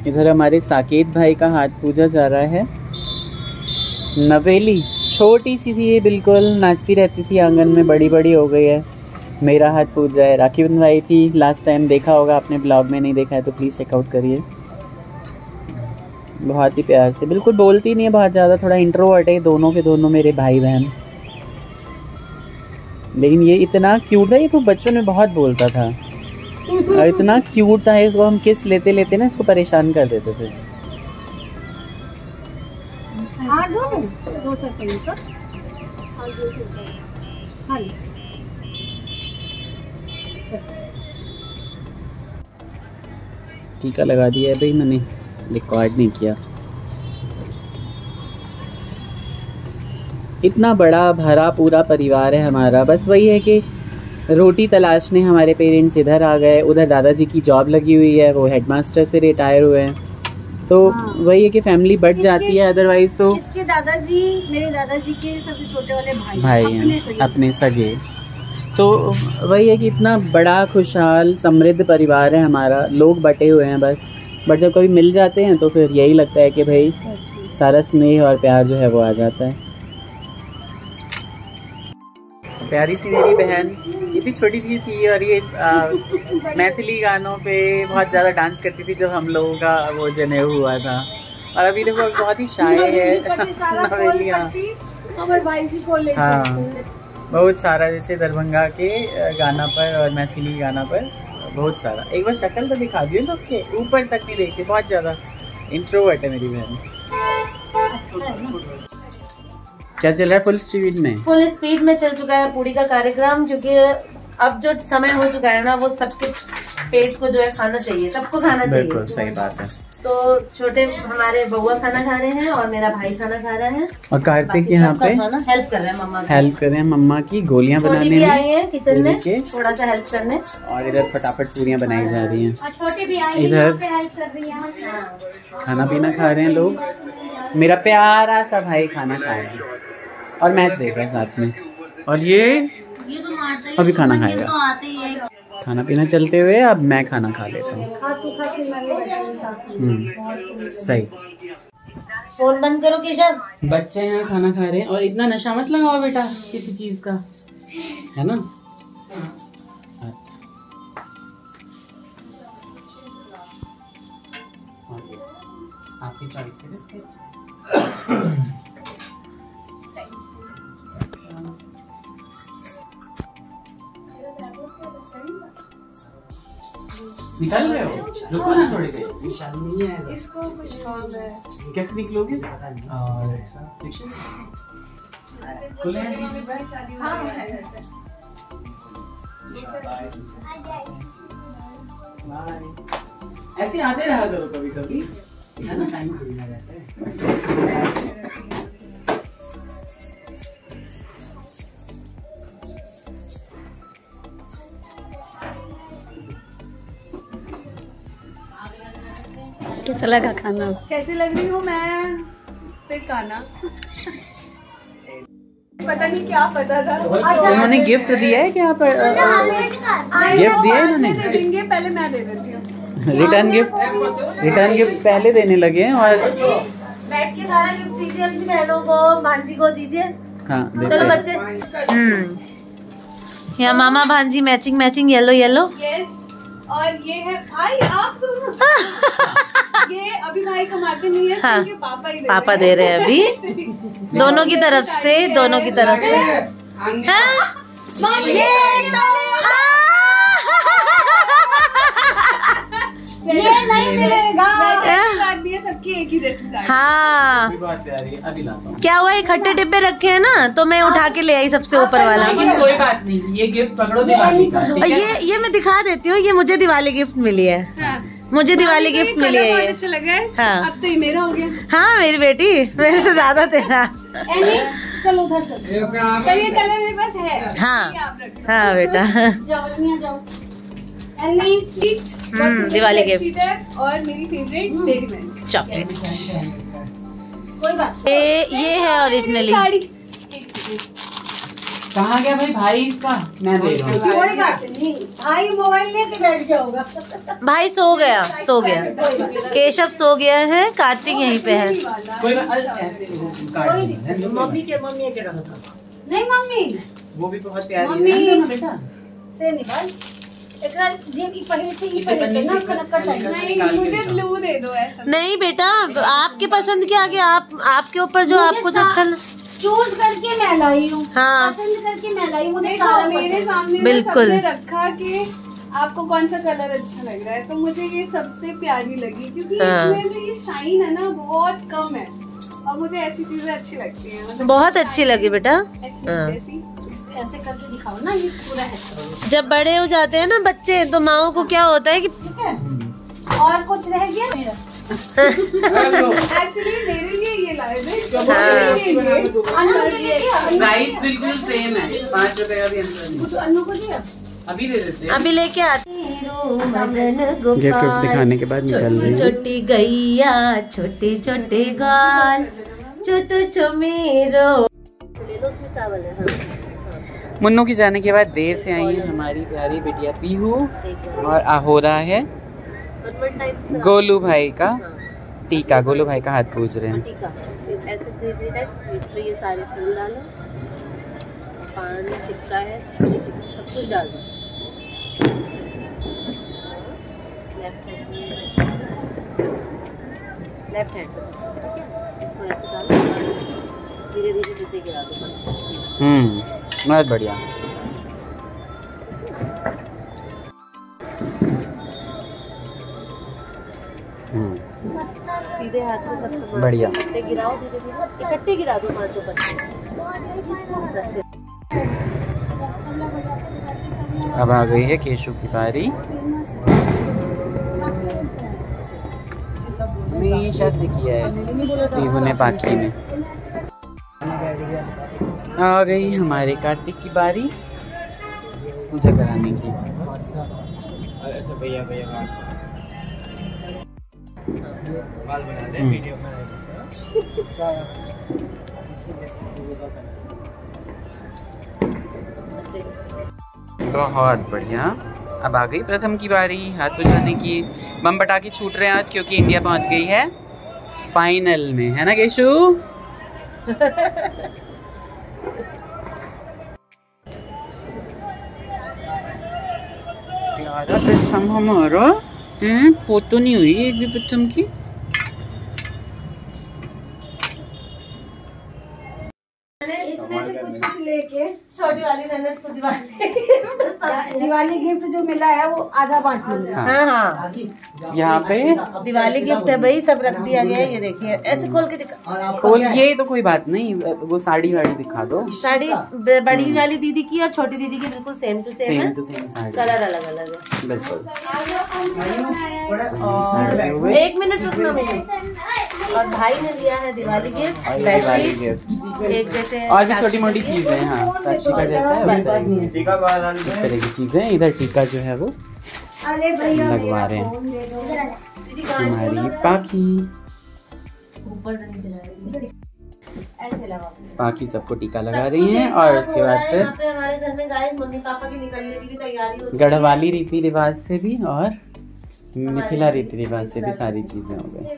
इधर हमारे साकेत भाई का हाथ पूजा जा रहा है। नवेली छोटी सी थी ये, बिल्कुल नाचती रहती थी आंगन में, बड़ी बड़ी हो गई है। मेरा हाथ पूजा है। राखी बंधवाई थी लास्ट टाइम, देखा होगा आपने ब्लॉग में, नहीं देखा है तो प्लीज़ चेकआउट करिए। बहुत ही प्यार से, बिल्कुल बोलती नहीं है बहुत ज़्यादा, थोड़ा इंट्रोवर्ट है दोनों के दोनों मेरे भाई बहन। लेकिन ये इतना क्यूट है, ये तो बचपन में बहुत बोलता था और इतना क्यूट था। इसको हम किस लेते लेते ना इसको परेशान कर देते थे। टीका लगा दिया है भाई, मैंने रिकॉर्ड नहीं किया। इतना बड़ा भरा पूरा परिवार है हमारा। बस वही है कि रोटी तलाशने हमारे पेरेंट्स इधर आ गए। उधर दादाजी की जॉब लगी हुई है, वो हेडमास्टर से रिटायर हुए हैं, तो वही है कि फैमिली बढ़ जाती है। अदरवाइज तो इसके दादाजी, मेरे दादाजी के सबसे छोटे वाले भाई हैं अपने सगे। तो वही है कि इतना बड़ा खुशहाल समृद्ध परिवार है हमारा। लोग बटे हुए हैं बस, बट जब कभी मिल जाते हैं तो फिर यही लगता है कि भाई सारा स्नेह और प्यार जो है वो आ जाता है। प्यारी सी मेरी बहन इतनी छोटी सी थी और ये मैथिली गानों पे बहुत ज़्यादा डांस करती थी जब हम लोगों का वो जनेऊ हुआ था। और अभी देखो बहुत ही शाय है नवेलिया। हाँ, बहुत सारा, जैसे दरभंगा के गाना पर और मैथिली गाना पर बहुत सारा। एक बार शक्ल तो दिखा दियो लोग के, ऊपर तक नहीं देखते, बहुत ज़्यादा इंट्रोवर्ट है मेरी बहन। क्या चल रहा है फुल स्पीड में? फुल स्पीड में चल चुका है पूरी का कार्यक्रम, क्योंकि अब जो समय हो चुका है ना, वो सबके पेट को जो है खाना चाहिए, सबको खाना चाहिए। बिल्कुल सही बात है। तो छोटे हमारे बउआ खाना खा रहे हैं और मेरा भाई खाना खा रहा है, और कार्तिक यहाँ पे हेल्प कर रहे हैं मम्मा, हेल्प कर रहे हैं मम्मा की गोलियां बनाने में। आई है किचन में थोड़ा सा हेल्प करने, और इधर फटाफट पूरियां बनाई जा रही हैं। छोटे भी आई इधर हेल्प कर रही है। खाना पीना खा रहे हैं लोग। मेरा प्यारा सा भाई खाना खा रहा है और मैच देख रहा है साथ में, और ये तो अभी खाना खाएगा। खाना पीना चलते हुए अब मैं खाना खा लेता हूँ। सही। फोन बंद करो केशव। बच्चे हैं खाना खा रहे हैं, और इतना नशा मत लगाओ बेटा किसी चीज का, है ना। आपकी चॉइस है बिस्किट। निकाल रहे हो? रुको ना थोड़ी देर। इसको कुछ काम है। कैसे निकलोगे? ऐसे आते रहा करो कभी कभी, है ना, टाइम खुलना रहता है। कैसा लगा खाना? कैसे लग रही हूँ मैं? फिर खाना पता नहीं क्या पता था। उन्होंने गिफ्ट दिया है क्या? पर गिफ्ट दिया है इन्होंने? देंगे, पहले मैं दे देती हूँ। रिटर्न गिफ्ट पहले देने लगे हैं। और बैठ के सारा गिफ्ट दीजिए अपनी बहनों को, भांजी को दीजिए। हाँ, चलो बच्चे। यहाँ मामा भांजी मैचिंग येलो येलो। यस। और ये है भाई, आप ये अभी भाई कमाते नहीं है, हाँ, पापा दे रहे हैं अभी। दोनों की तरफ से। ये नहीं मिलेगा। सबकी एक ही जैसी साड़ी। हाँ, बहुत प्यारी। अभी लाता हूँ। क्या हुआ, इकट्ठे डिब्बे रखे हैं ना, तो मैं उठा के ले आई सबसे ऊपर वाला। कोई बात नहीं, ये गिफ्ट पकड़ो दिवाली का। और ये मैं दिखा देती हूँ, ये मुझे दिवाली गिफ्ट मिली है। मुझे दिवाली गिफ्ट मिली है। बहुत अच्छा लगा है। हाँ, अब तो ये मेरा हो गया। हाँ मेरी बेटी, मेरे से ज्यादा तेरा। चलो उधर चलो। ये कलर मेरे पास है। हाँ बेटा, जाओ। दिवाली गिफ्ट और मेरी फेवरेट डेयरी मिल्क चॉकलेट। कोई बात। ये है ओरिजिनली। कहाँ गया भाई इसका? मैं दे रहा हूँ। कोई बात नहीं, भाई मोबाइल लेके बैठ जाओगा। भाई सो गया केशव सो गया है, कार्तिक यहीं पे है। कोई मम्मी के रहा था। नहीं मम्मी वो भी बहुत प्यारी मम्मी है ना बेटा। से नहीं भाई एकरा जे की पहले से ही पहले ना कनक्का टाइम। नहीं, मुझे ब्लू दे दो ऐसा। नहीं बेटा, आपके पसंद के आगे आपके ऊपर जो आपको जो अच्छा चूज करके मैं लाई हूँ। हाँ। पसंद करके मैं लाई हूँ। मुझे सारा मेरे सामने बिल्कुल रखा कि आपको कौन सा कलर अच्छा लग रहा है, तो मुझे ये सबसे प्यारी लगी क्योंकि हाँ। इसमें जो ये शाइन है ना बहुत कम है और मुझे ऐसी चीजें अच्छी लगती हैं। मतलब बहुत अच्छी लगी बेटा। जैसी ऐसे करके दिखाओ ना, ये पूरा है। जब बड़े हो जाते हैं ना बच्चे, तो माओ को क्या होता है कि ठीक है, और कुछ रह गया मेरा। एक्चुअली मेरे लिए ये लाए थे। प्राइस बिल्कुल सेम है, 5 रुपए का भी अंतर नहीं। तो अन्नू को दिया, अभी दे देते हैं। अभी लेके आते। गिफ्ट दिखाने के बाद निकल रही है। छोटी गैया छोटे छोटे गाल चुतु चुमेरो। ले लो, उसमें चावल है। मुन्नू की जाने के बाद देर से आई है हमारी प्यारी बिटिया पीहू, और हो रहा है गोलू भाई का टीका। गोलू भाई का हाथ पूज रहे हैं। टीका ऐसे इसमें ये सारे फूल डालो, पान सिक्का है, सब कुछ डाल दो। लेफ्ट हैंड इसको ऐसे डालो, धीरे धीरे जूते गिरा दो। बहुत बढ़िया। सीधे हाथ से सबसे बढ़िया। इकट्ठे गिराओ, धीरे धीरे इकट्ठे गिरा दो 5 पत्ते। अब आ गई है केशु की बारी। हमेशा से किया है पीहू ने पाखी में। आ गई हमारे कार्तिक की बारी पूजा कराने की। बहुत बढ़िया। अब आ गई प्रथम की बारी हाथ बुझाने की। बम पटाखे छूट रहे हैं आज, क्योंकि इंडिया पहुंच गई है फाइनल में, है ना केशु? प्यारा प्रथम हमारा। फोटो नहीं हुई एक भी प्रथम की। इसमें से कुछ कुछ लेके छोटी वाली ननद को दिवाली गिफ्ट जो मिला है वो आधा बांट लूंगा। हाँ यहाँ पे दिवाली गिफ्ट है भाई, सब रख दिया गया है। ये देखिए ऐसे खोल के दिखा। खोल ये तो कोई बात नहीं, वो साड़ी वाड़ी दिखा दो। साड़ी बड़ी वाली दीदी की और छोटी दीदी की बिल्कुल सेम टू सेम है, साड़ी कलर अलग अलग है। बिल्कुल। और 1 मिनट रुकना मुझे। और भाई ने लिया है दिवाली गिफ्ट, बेडशीट एक जैसे, और भी छोटी मोटी चीजें हैं। हाँ, साक्षी का जैसा है वैसा ही है। इस तरह की चीजें। इधर टीका जो है वो लगवा रहे हैं हमारी पाखी। पाखी सबको टीका लगा रही हैं, और उसके बाद फिर हमारे घर में गाइस मम्मी पापा की निकलने की भी तैयारी होती है। गढ़वाली रीति रिवाज से भी और मिथिला रीति रिवाज से भी सारी चीजें हो गई।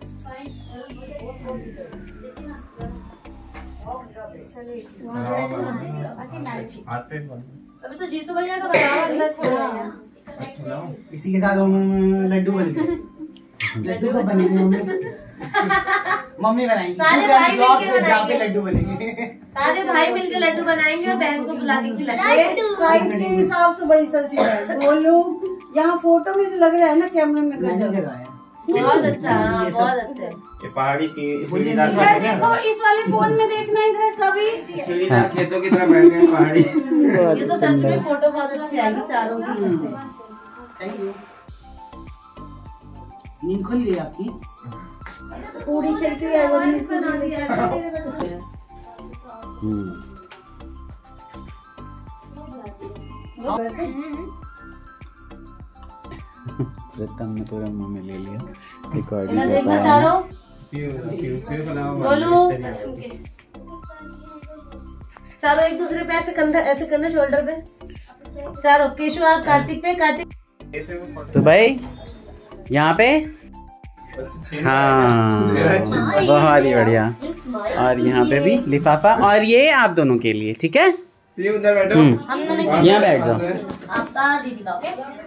अभी तो जीतू भैया का अंदर छोड़ा है। इसी के साथ लड्डू बन गए। लड्डू को बनेंगे मम्मी बनाएंगी। सारे भाई मिलके जहाँ पे लड्डू बनेंगे। सारे भाई मिलके लड्डू बनाएंगे और बहन को बुला के खिलाएंगे। साइज के हिसाब से बड़ी सब चीज है। बोलो यहाँ फोटो में जो लग रहा है ना कैमरे में गजब है। बहुत अच्छा, हाँ बहुत अच्छा। ये पहाड़ी इधर देखो, इस वाले फोन में देखना, इधर सभी सीढ़ीदार खेतों की तरह बैठ गए पहाड़ी। ये तो सच में फोटो बहुत अच्छी आएगी चारों की। नींद खुल गई आपकी? पूरी खिलती है वो नींद को जाने प्रथम ने पूरा मुंह में ले लिया। रिकॉर्डिंग इधर देखना चारों। गोलू चारों एक दूसरे पे ऐसे कंधा ऐसे करना शोल्डर पे, चारों। केशु आप कार्तिक पे, कार्तिक। तो भाई यहाँ पे हाँ बहुत ही बढ़िया। और यहाँ पे भी लिफाफा, और ये आप दोनों के लिए, ठीक है। ये उधर बैठो। यहाँ बैठ जाओ। आपका दीदी का,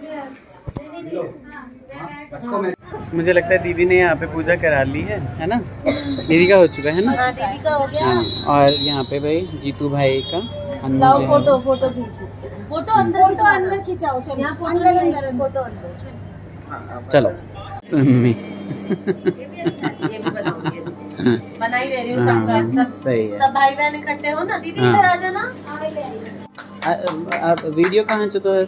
मुझे लगता है दीदी ने यहाँ पे पूजा करा ली है ना। दीदी का हो चुका है ना। हाँ दीदी का हो गया। हाँ, और यहाँ पे भाई जीतू भाई का लाओ फोटो, फोटो खींचो, फोटो अंदर खिंचाओ, चलो अंदर फोटो अंदर। चलो सुन्नी ये भी बनाऊंगी, बना ही दे रही हूँ सबका। सब सही है। सब भाई बहन इकट्ठे हो ना। दीदी इधर आ जाना। अब वीडियो कहाँ से तो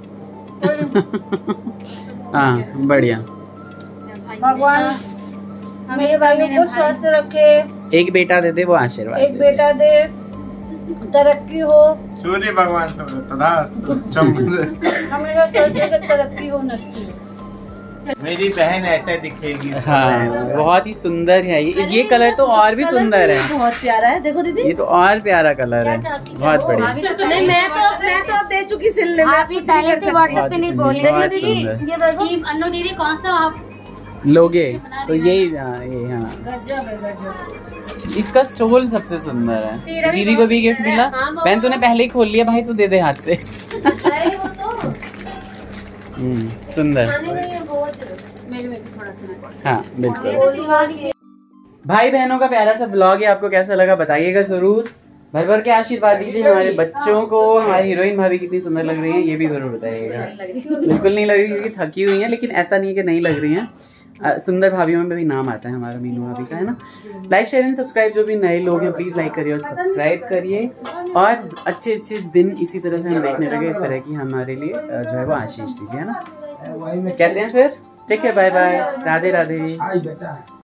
हाँ बढ़िया। भगवान मेरे भाइयों को स्वस्थ रखे, एक बेटा दे दे वो आशीर्वाद। एक बेटा दे, तरक्की हो, सूर्य भगवान हमेशा स्वस्थ तरक्की हो, नस्ती हो। मेरी बहन ऐसे दिखेगी। हाँ बहुत ही सुंदर है ये कलर तो और भी सुंदर है। बहुत प्यारा है, देखो दीदी। ये तो और प्यारा कलर है, बहुत बढ़िया। नहीं मैं तो अब दे चुकी सिलने में। आप पहले से व्हाट्सएप पे नहीं बोले बहुत दीदी। सुंदर। ये देखो अन्नू दीदी कौन सा आप लोगे तो यही हाँ इसका स्टोल सबसे सुंदर है। दीदी को भी गिफ्ट मिला। बहन तूने पहले ही खोल लिया भाई, तू दे दे हाथ से। सुंदर। मेरे में भी थोड़ा सा। हाँ बिल्कुल। भाई बहनों का प्यारा सा ब्लॉग है, आपको कैसा लगा बताइएगा जरूर। भर भर के आशीर्वाद दीजिए हमारे बच्चों को। हमारी हीरोइन भाभी कितनी सुंदर लग रही है ये भी जरूर बताइएगा। बिल्कुल नहीं लग रही क्योंकि थकी हुई है, लेकिन ऐसा नहीं है कि नहीं लग रही है। सुंदर भाभीयों में भी नाम आता है हमारा मीनू भाभी का, है ना। लाइक शेयर एंड सब्सक्राइब, जो भी नए लोग हैं प्लीज लाइक करिए और सब्सक्राइब करिए। और अच्छे अच्छे दिन इसी तरह से हम देखने लगे, इस तरह की हमारे लिए जो है वो आशीष दीजिए, है ना। कहते हैं फिर ठीक है, बाय बाय, राधे राधे।